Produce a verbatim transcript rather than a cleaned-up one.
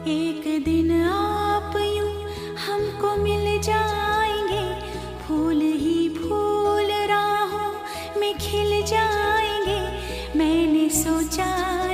एक दिन आप यूं हमको मिल जाएंगे, फूल ही फूल राहों में खिल जाएंगे। मैंने सोचा